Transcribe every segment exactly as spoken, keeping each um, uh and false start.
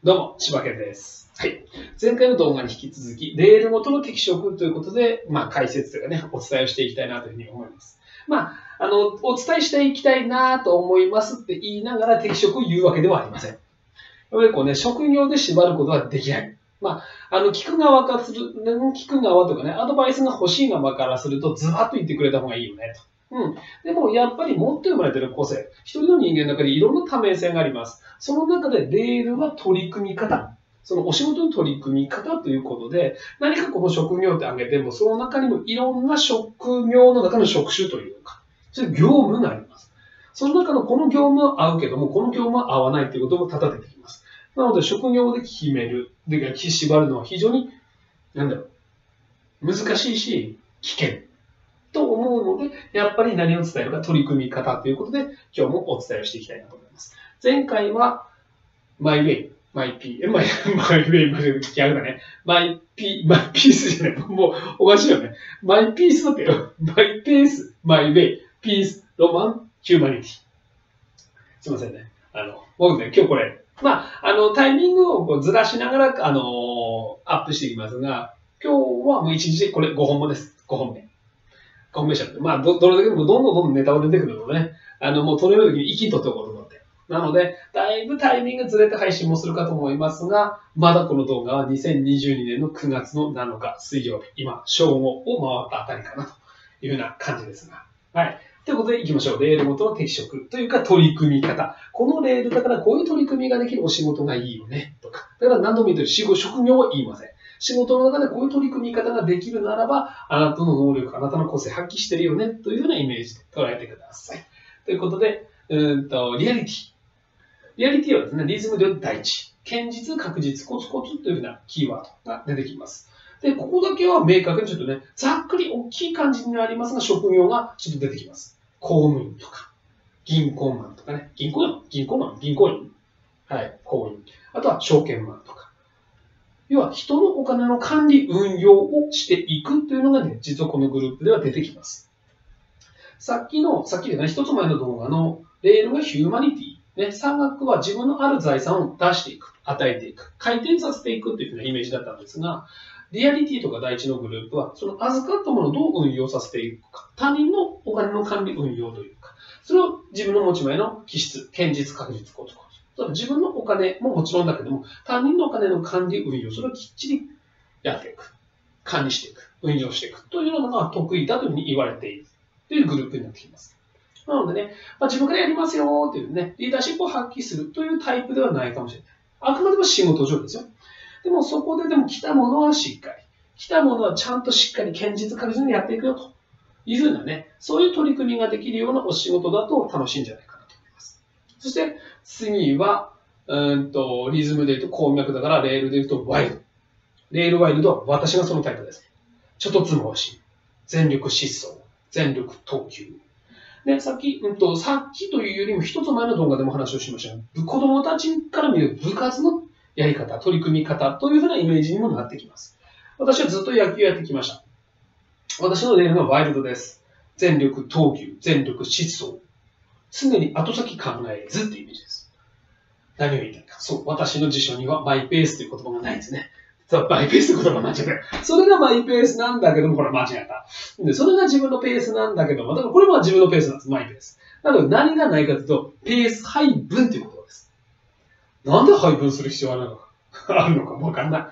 どうも、柴犬です。はい。前回の動画に引き続き、レールごとの適色ということで、まあ、解説というかね、お伝えをしていきたいなというふうに思います。まあ、あの、お伝えしていきたいなと思いますって言いながら適色を言うわけではありません。やっぱりこうね、職業で縛ることはできない。まあ、あの、聞く側からする、聞く側とかね、アドバイスが欲しい側からすると、ズバッと言ってくれた方がいいよね、と。うん。でも、やっぱり持って生まれている個性、一人の人間の中でいろんな多面性があります。その中で、レールは取り組み方。そのお仕事の取り組み方ということで、何かこの職業って挙げても、その中にもいろんな職業の中の職種というか、そういう業務があります。その中のこの業務は合うけども、この業務は合わないということも多々出てきます。なので、職業で決める、で、縛るのは非常に、なんだろう、難しいし、危険。と思うので、やっぱり何を伝えるか取り組み方ということで、今日もお伝えをしていきたいなと思います。前回は、マイウェイ、マイピー、マイ、マイウェイ、マイウェイ、逆だね。マイピー、マイピースじゃない。もう、おかしいよね。マイピースだってよ。マイペース、マイウェイ、ピース、ロマン、ヒューマニティ。すいませんね。あの、僕ね、今日これ、まあ、あの、タイミングをこうずらしながら、あのー、アップしていきますが、今日はもういちにちこれごほんめです。ごほんめ。コンベンション。まあ、ど、どれだけでもどんどんどんどんネタが出てくるのでね、あの、もう取れる時に一気に取っておこうと思って。なので、だいぶタイミングずれて配信もするかと思いますが、まだこの動画はにせんにじゅうにねんのくがつのなのか水曜日、今、正午を回ったあたりかなというふうな感じですが。はい。ということで行きましょう。レールごとの適色というか取り組み方。このレールだからこういう取り組みができるお仕事がいいよね。とか。だから何度も言ってる仕事、職業は言いません。仕事の中でこういう取り組み方ができるならば、あなたの能力、あなたの個性発揮してるよね、というようなイメージで捉えてください。ということで、うんとリアリティ。リアリティはですね、リズムで第一。堅実、確実、コツコツというふうなキーワードが出てきます。で、ここだけは明確にちょっとね、ざっくり大きい感じになりますが、職業がちょっと出てきます。公務員とか、銀行マンとかね、銀行マン、銀行マン、銀行員。はい、公務員。あとは証券マンとか。要は人のお金の管理運用をしていくというのがね、実はこのグループでは出てきます。さっきの、さっきでね、一つ前の動画のレールがヒューマニティ。ね、産学は自分のある財産を出していく、与えていく、回転させていくというふうなイメージだったんですが、リアリティとか第一のグループは、その預かったものをどう運用させていくか、他人のお金の管理運用というか、それを自分の持ち前の気質、堅実、確実、コツコツ。自分のお金ももちろんだけども、他人のお金の管理運用、それをきっちりやっていく。管理していく。運用していく。というようなのが得意だというふうに言われているというグループになってきます。なのでね、まあ、自分からやりますよというね、リーダーシップを発揮するというタイプではないかもしれない。あくまでも仕事上ですよ。でもそこででも来たものはしっかり。来たものはちゃんとしっかり堅実確実にやっていくよというふうなね、そういう取り組みができるようなお仕事だと楽しいんじゃないかなと思います。そして次は、うんとリズムで言うと鉱脈だからレールで言うとワイルド。レールワイルドは私がそのタイプです。ちょっとつ回し。全力疾走。全力投球。で、さっき、うんと、さっきというよりも一つ前の動画でも話をしましたが、子供たちから見る部活のやり方、取り組み方というふうなイメージにもなってきます。私はずっと野球をやってきました。私のレールはワイルドです。全力投球、全力疾走。常に後先考えずっていうイメージです。何を言いたいか。そう、私の辞書にはマイペースという言葉がないんですね。マイペースという言葉間違えた。それがマイペースなんだけども、これ間違えた。で、それが自分のペースなんだけども、だからこれは自分のペースなんです。マイペース。なので何がないかというと、ペース配分という言葉です。なんで配分する必要があるのか、あるのかもわかんない。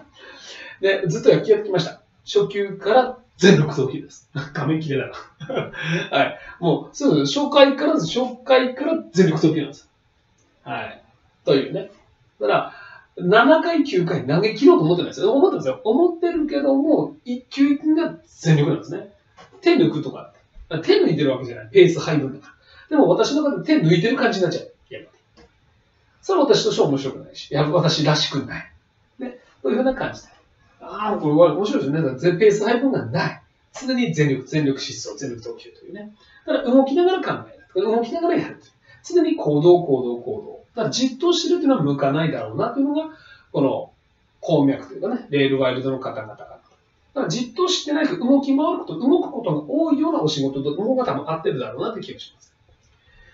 で、ずっと野球やってきました。初級から全力投球です。画面切れだな。はい。もう、そうです。初回から、初回から全力投球なんです。はい。というね。だから、ななかい、きゅうかい投げ切ろうと思ってないですよ。思ってますよ。思ってるけども、一球一球が全力なんですね。手抜くとかって。手抜いてるわけじゃない。ペース配分だから。でも私の中で手抜いてる感じになっちゃう。やっぱり。それは私としては面白くないし、やっぱ私らしくない。ね。というふうな感じで。ああ、これ面白いですね。だからペース配分がない。常に全力、全力疾走、全力投球というね。だから動きながら考える。動きながらやる。常に行動、行動、行動。だからじっとしてるというのは向かないだろうなというのが、この鉱脈というかね、レールワイルドの方々が。だからじっとしてないと動き回ること、動くことが多いようなお仕事の方が多分合ってるだろうなという気がします。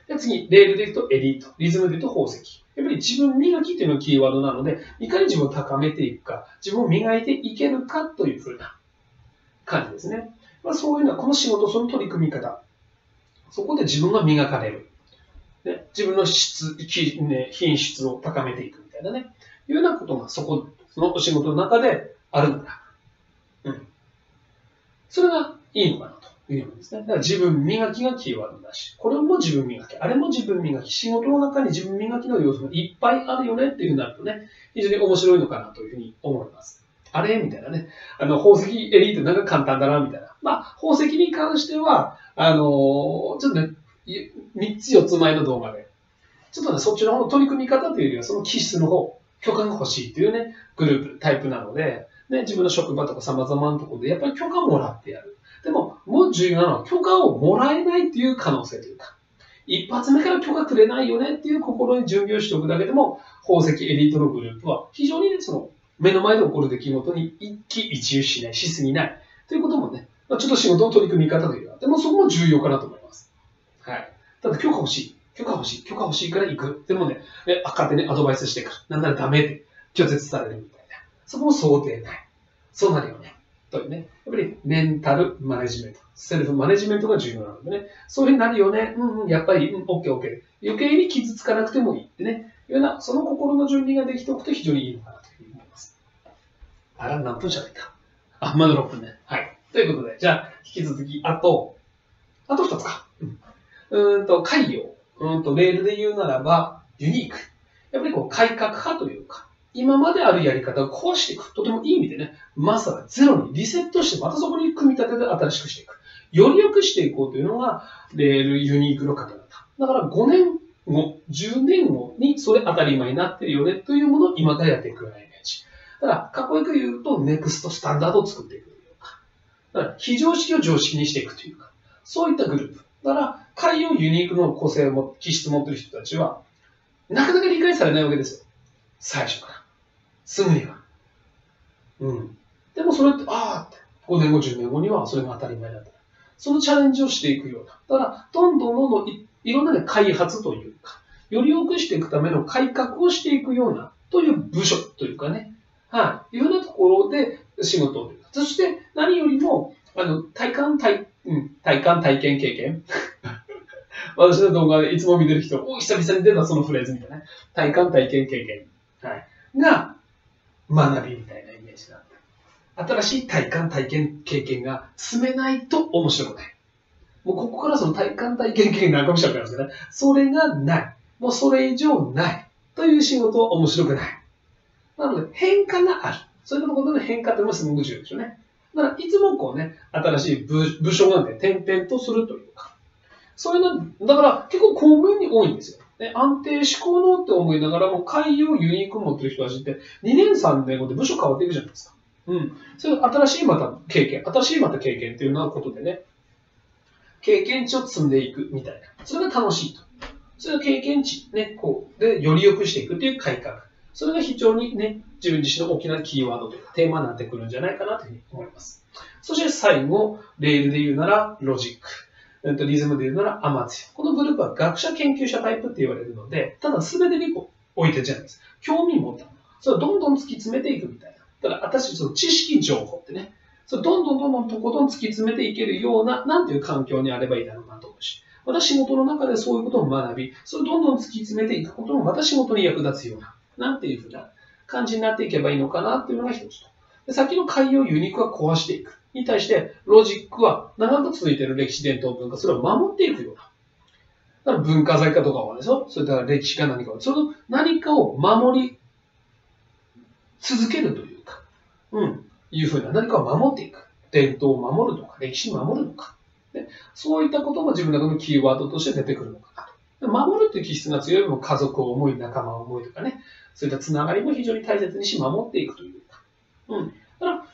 で次、レールで言うとエリート、リズムで言うと宝石。やっぱり自分磨きっていうのがキーワードなので、いかに自分を高めていくか、自分を磨いていけるかというふうな感じですね。まあ、そういうのは、この仕事、その取り組み方、そこで自分が磨かれる。ね、自分の質、ね、品質を高めていくみたいなね、いうようなことがそこ、そのお仕事の中であるんだ。うん。それがいいのかなというのですね。だから自分磨きがキーワードだし、これも自分磨き、あれも自分磨き、仕事の中に自分磨きの要素がいっぱいあるよねっていうふうになるとね、非常に面白いのかなというふうに思います。あれみたいなね。あの、宝石エリートなんか簡単だな、みたいな。まあ、宝石に関しては、あのー、ちょっとね、みっつよっつまえの動画で、ちょっとね、そっちの方の取り組み方というよりは、その気質の方、許可が欲しいというね、グループ、タイプなので、ね、自分の職場とか様々なところで、やっぱり許可をもらってやる。でも、もう重要なのは、許可をもらえないっていう可能性というか、一発目から許可くれないよねっていう心に準備をしておくだけでも、宝石エリートのグループは、非常にね、その、目の前で起こる出来事に一喜一憂しない、しすぎない。ということもね、まあ、ちょっと仕事の取り組み方というか、でもそこも重要かなと思います。はい。ただ許可欲しい。許可欲しい。許可欲しいから行く。でもね、ね勝手にアドバイスしてくる。なんならダメって拒絶されるみたいな。そこも想定ない。そうなるよね。というね。やっぱりメンタルマネジメント。セルフマネジメントが重要なのでね。そういうふうになるよね。うんうん、やっぱり、うん、オッケーオッケー。余計に傷つかなくてもいいってね。いうような、その心の準備ができておくと非常にいいのかなというふうに思います。あら、何分喋った？あ、まだろっぷんね。はい。ということで、じゃあ、引き続き、あと、あとふたつか。うん、んと、海洋。うんと、レールで言うならば、ユニーク。やっぱりこう、改革派というか、今まであるやり方を壊していく。とてもいい意味でね、まさかゼロにリセットして、またそこに組み立てて新しくしていく。より良くしていこうというのが、レールユニークの方々。だからごねんご、じゅうねんごにそれ当たり前になってるよねというものを今からやっていくようなイメージ。だから、かっこよく言うと、ネクストスタンダードを作っていくというか。だから、非常識を常識にしていくというか。そういったグループ。だから、海洋ユニークの個性を、気質を持っている人たちは、なかなか理解されないわけですよ。最初から。すぐには。うん。でもそれって、ああって、ごねんご、じゅうねんごにはそれが当たり前だった。そのチャレンジをしていくような。だから、どんどんどんどん い, いろんな、ね、開発というか、より良くしていくための改革をしていくような、という部署というかね。はい。いうようなところで仕事を。そして、何よりも、あの、体感、体、うん、体感体験経験。私の動画でいつも見てる人、お久々に出たそのフレーズみたいなね。体感体験経験。はい。が、学びみたいなイメージなんだ。新しい体感体験経験が積めないと面白くない。もうここからその体感体験経験何かもしちゃうんですけどね。それがない。もうそれ以上ない。という仕事は面白くない。なので変化がある。そういうことの変化ってもすごく重要ですよね。だからいつもこうね、新しい 部, 部署がね、転々とするというか。そういうの、だから結構公務員に多いんですよ。ね、安定志向のって思いながらも、海洋ユニークを持ってる人たちって、にねんさんねんごで部署変わっていくじゃないですか。うん。それ新しいまた経験、新しいまた経験っていうようなことでね、経験値を積んでいくみたいな。それが楽しいと。それが経験値、ね、こう、で、より良くしていくっていう改革。それが非常にね、自分自身の大きなキーワードというか、テーマになってくるんじゃないかなというふうに思います。そして最後、レールで言うなら、ロジック。リズムで言うならアマチュア。このグループは学者研究者タイプって言われるので、ただ全てに置いてるじゃないですか。興味持ったもの。それをどんどん突き詰めていくみたいな。ただ私、その知識情報ってね、それどんどんどんどんとことん突き詰めていけるような、なんていう環境にあればいいだろうなと思うし、また仕事の中でそういうことを学び、それをどんどん突き詰めていくこともまた仕事に役立つような、なんていうふうな感じになっていけばいいのかなっていうのが一つと。で先の海洋ユニークは壊していく。に対して、ロジックは長く続いている歴史伝統文化、それを守っていくような。だから文化財かとかはでしょ、それから歴史か何かを、その何かを守り続けるというか、うん、いうふうな何かを守っていく。伝統を守るとか、歴史を守るのか。でそういったことも自分の中のキーワードとして出てくるのかなと。守るという気質が強いよりも家族を思い、仲間を思いとかね、そういったつながりも非常に大切にし、守っていくというか。うん。だから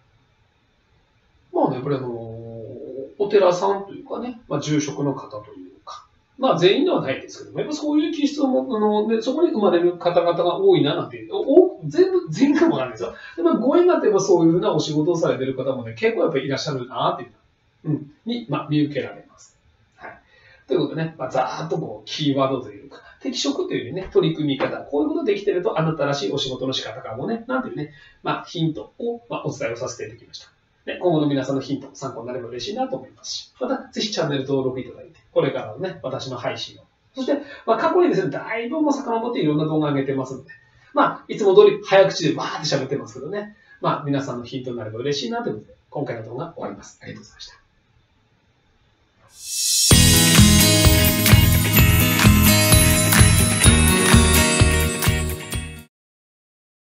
まあね、やっぱりあの、お寺さんというかね、まあ、住職の方というか、まあ全員ではないですけども、やっぱそういう気質を持あの、ね、そこに生まれる方々が多いななんて、お全部、全部もなんですよ。でまあ、ご縁があってばそういうふうなお仕事をされている方もね、結構やっぱりいらっしゃるなっていう、うん、に、まあ、見受けられます。はい。 ということでね、まあ、ざーっとこう、キーワードというか、適職というね、取り組み方、こういうことできてると、あなたらしいお仕事の仕方からもね、なんていうね、まあ、ヒントを、まあ、お伝えをさせていただきました。で今後の皆さんのヒント、参考になれば嬉しいなと思いますし、また、ぜひチャンネル登録いただいて、これからのね、私の配信を。そして、まあ、過去にですね、だいぶもう遡っていろんな動画を上げてますので、まあ、いつも通り早口でわーって喋ってますけどね、まあ、皆さんのヒントになれば嬉しいなということで、今回の動画終わります。ありがとうございました。